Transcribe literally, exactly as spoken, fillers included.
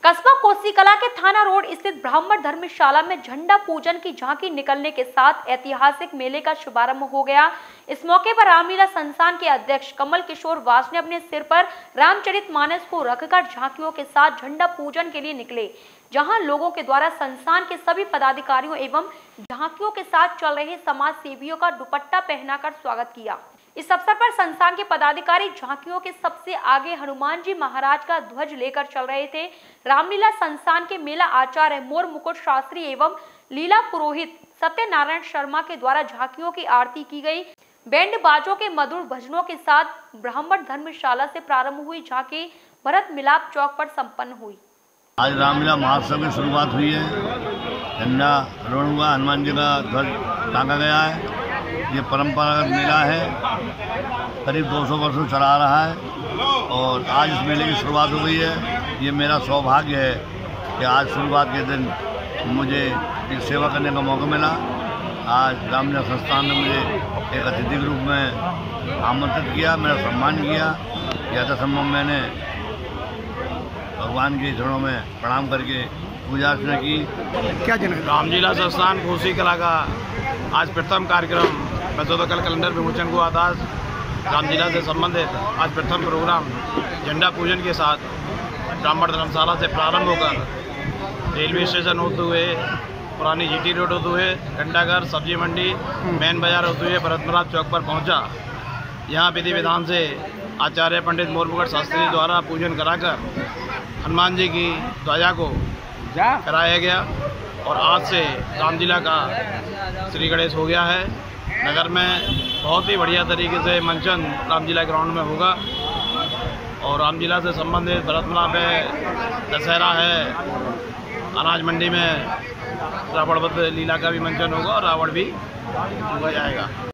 कस्बा कोसीकला के थाना रोड स्थित ब्राह्मण धर्मशाला में झंडा पूजन की झांकी निकलने के साथ ऐतिहासिक मेले का शुभारंभ हो गया। इस मौके पर रामलीला संस्थान के अध्यक्ष कमल किशोर वास ने अपने सिर पर रामचरितमानस को रखकर झांकियों के साथ झंडा पूजन के लिए निकले, जहां लोगों के द्वारा संस्थान के सभी पदाधिकारियों एवं झांकियों के साथ चल रहे समाज सेवियों का दुपट्टा पहनाकर स्वागत किया। इस अवसर पर संस्थान के पदाधिकारी झांकियों के सबसे आगे हनुमान जी महाराज का ध्वज लेकर चल रहे थे। रामलीला संस्थान के मेला आचार्य मोर मुकुट शास्त्री एवं लीला पुरोहित सत्यनारायण शर्मा के द्वारा झांकियों की आरती की गई। बैंड बाजों के मधुर भजनों के साथ ब्राह्मण धर्मशाला से प्रारंभ हुई झांकी भरत मिलाप चौक पर संपन्न हुई। आज रामलीला महोत्सव की शुरुआत हुई है। झंडा रोड हुआ, हनुमान जी का ध्वज टांगा गया है। ये परंपरागत मेला है, करीब दो सौ वर्षों चला रहा है और आज इस मेले की शुरुआत हो गई है। ये मेरा सौभाग्य है कि आज शुरुआत के दिन मुझे एक सेवा करने का मौका मिला। आज रामलीला संस्थान ने मुझे एक अतिथि के रूप में आमंत्रित किया, मेरा सम्मान किया। यथासंभव मैंने भगवान के चरणों में प्रणाम करके पूजा अर्चना की। क्या जन रामलीला संस्थान कोसीकला का आज प्रथम कार्यक्रम मेसोदकल कैलेंडर विमोचन को आता रामलीला से संबंधित आज प्रथम प्रोग्राम झंडा पूजन के साथ ब्राह्मण धर्मशाला से प्रारंभ होकर रेलवे स्टेशन होते हुए पुरानी जीटी रोड होते हुए घंटाघर सब्जी मंडी मेन बाजार होते हुए भरत मिलाप चौक पर पहुंचा। यहाँ विधि विधान से आचार्य पंडित मोर मुकुट शास्त्री द्वारा पूजन कराकर हनुमान जी की ध्वजा को कराया गया और आज से रामलीला का श्री गणेश हो गया है। नगर में बहुत ही बढ़िया तरीके से मंचन रामलीला ग्राउंड में होगा और रामलीला से संबंधित भरत मिलाप है, दशहरा है, अनाज मंडी में रावण वध लीला का भी मंचन होगा और रावण भी होगा जाएगा।